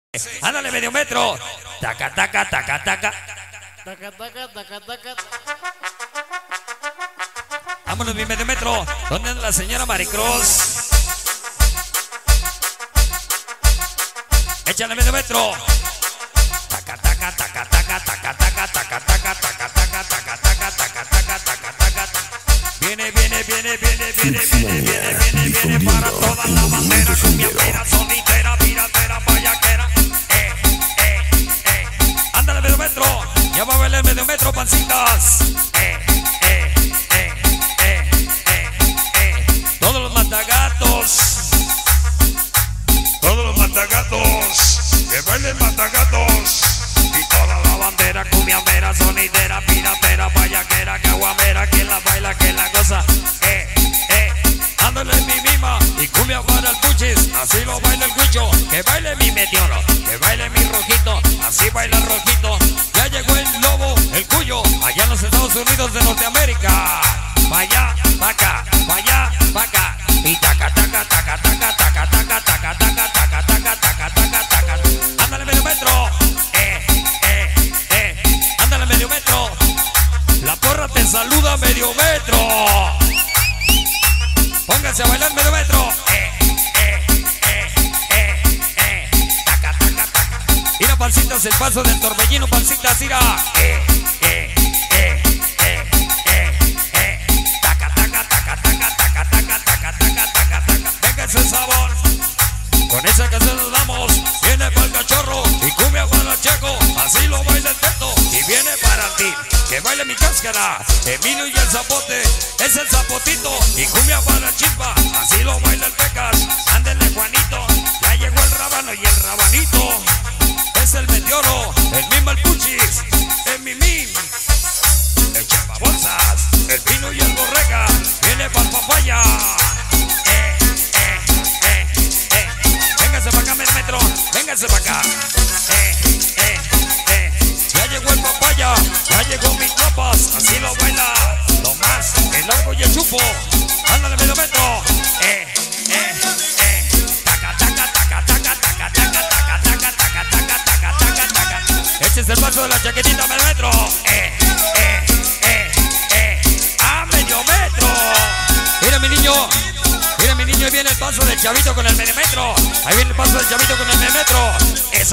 Ándale, medio metro. Taca, taca, taca, taca. Taca, taca, taca, taca. Vámonos, mi medio metro. ¿Dónde anda la señora Maricruz? Échale, medio metro. Taca, taca, taca, taca, taca, taca, taca, taca, taca, taca, taca, taca, taca, taca, taca, taca. Viene para toda la bandera, cumbiambera, sonidera, piratera, payaquera. Ándale, medio metro. Ya va a bailar medio metro, pancitas. Todos los matagatos. Todos los matagatos. Que bailen matagatos. Y toda la bandera, cumbiambera, sonidera, piratera, payaquera, caguamera, que la baila, que la goza. Ándale mi mima y cumbia para el puchis, así lo baila el guicho. Que baile mi meteoro, que baile mi rojito, así baila el rojito. Ya llegó el lobo, el cuyo, allá en los Estados Unidos de Norteamérica. Pa' allá, pa' acá, pa' allá, pa' acá. Y taca, taca, taca, taca, taca, taca, taca, taca, taca, taca, taca, taca, taca. Ándale medio metro, ándale medio metro. La porra te saluda medio metro. Pónganse a bailar medio metro. Taca, taca, taca. Mira, pancitas, el paso del torbellino, pancitas, mira. Taca, taca, taca, taca, taca, taca, taca, taca, taca, taca. Venga ese sabor. Con esa canción nos damos. Viene para el cachorro y cumbia para el checo. Así lo baila el teto y viene para ti. Que baile mi cáscara, Emilio y el zapote, es el zapotito. Y cumbia para chispa, así lo baila el Pecas. Ándele Juanito, ya llegó el rábano y el rabanito. Es el meteoro, el mismo el puchis, el mimín, el chapabolsas, el pino y el borrega. Viene para el papaya. Véngase para acá, medio metro, véngase para acá. Ya llegó el papaya, ya llegó mis tropas, así lo baila. Lo más, el largo y el chupo. Ándale medio metro. Taca, taca, taca, taca, taca, taca, taca, taca, taca, taca, taca, taca, taca. Este es el paso de la chaquetita medio metro. A medio metro. Mira mi niño. Mira mi niño, ahí viene el paso del chavito con el medio metro. Ahí viene el paso del chavito con el medio metro. Eso.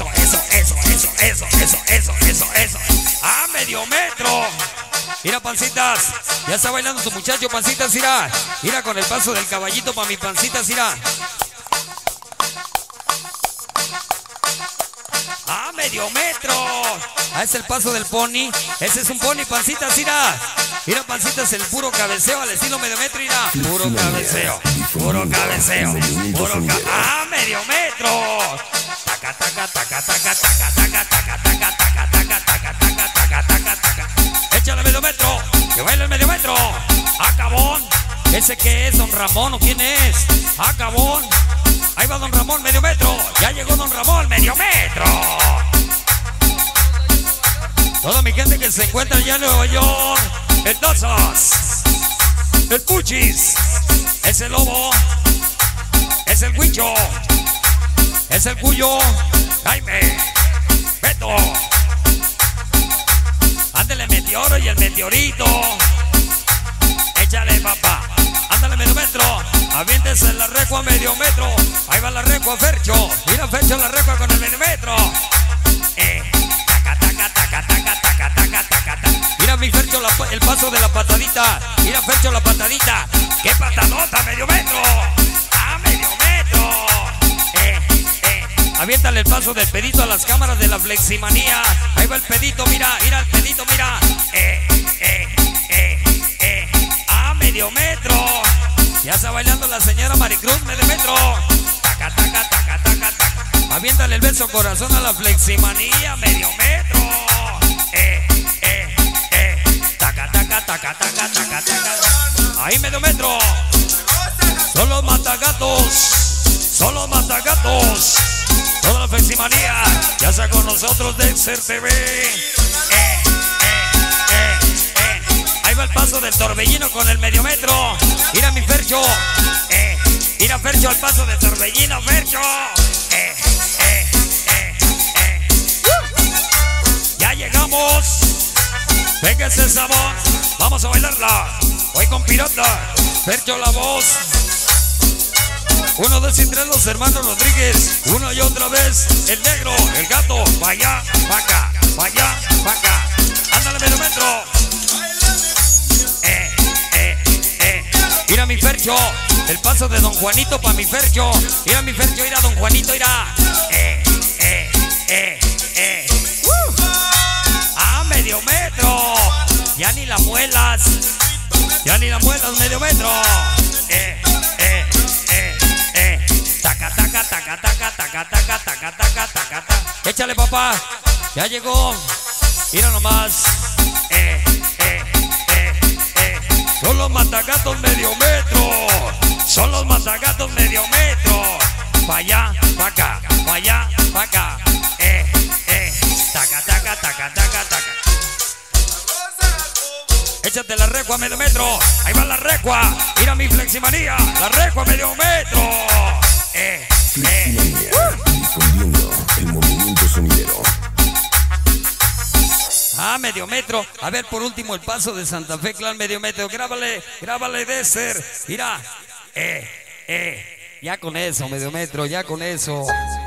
A medio metro. Mira, pancitas, ya está bailando tu muchacho, pancitas, mira. Mira con el paso del caballito para mi pancitas, mira. A medio metro. Ah, es el paso del pony. Ese es un pony, pancitas, mira. Mira, pancitas, el puro cabeceo al estilo medio metro, mira. Puro cabeceo, puro cabeceo, a medio metro. Taca, taca, taca, taca, taca, taca, taca, taca, taca, taca, taca, taca, taca, taca, taca. Échale medio metro, que baila el medio metro. Acabón. ¿Ese qué es, don Ramón o quién es? Acabón. Ahí va don Ramón, medio metro. Ya llegó don Ramón, medio metro. Toda mi gente que se encuentra allá en Nueva York. El Dazas, el Puchis, es el Lobo, es el Huicho, es el Cuyo, Jaime, Beto. Ándale meteoro y el meteorito. Échale papá, ándale medio metro. Aviéntese la recua medio metro. Ahí va la recua Fercho. Mira Fercho la recua con el medio metro. Taca, taca, taca, taca, taca, taca, taca, taca. Mira mi Fercho el paso de la patadita. Mira Fercho la patadita. ¡Qué patadota, medio metro! ¡A medio metro! Aviéntale el paso del pedito a las cámaras de la Fleximanía. Ahí va el pedito, mira el pedito, mira. ¡A medio metro! Ya está bailando la señora Maricruz, medio metro. Taca, taca, taca, taca, taca. Aviéntale el beso corazón a la Fleximanía, medio metro. Taca, taca, taca, taca, taca, taca. Ahí medio metro. Son los matagatos. Son los matagatos. Toda la Fleximanía ya está con nosotros de Ser TV. Ahí va el paso del torbellino con el medio metro. Mira mi Fercho. Mira Fercho al paso del torbellino, Fercho. Venga ese sabor, vamos a bailarla. Hoy con Pirata, Fercho la voz. 1, 2 y 3 los hermanos Rodríguez. Una y otra vez el negro, el gato. Pa' allá, pa' acá, pa' allá, pa' acá. Ándale medio metro. Mira mi Fercho, el paso de Don Juanito pa' mi Fercho. Mira mi Fercho, mira Don Juanito, mira. Medio metro. Ya ni la muelas. Ya ni la muelas, medio metro. Taca, taca, taca, taca, taca, taca, taca, taca, taca. Échale, papá. Ya llegó. Mira nomás. Son los matagatos medio metro. Son los matagatos medio metro. Pa' allá, pa' acá, pa' allá, pa' acá. Taca, taca, taca, taca, taca. Échate la recua medio metro. Ahí va la recua. Mira mi fleximanía. La recua medio metro. Fleximanía, difundiendo el movimiento sonidero. Medio metro. A ver, por último, el paso de Santa Fe Clan medio metro. Grábale, grábale de ser. Mira. Ya con eso, medio metro, ya con eso.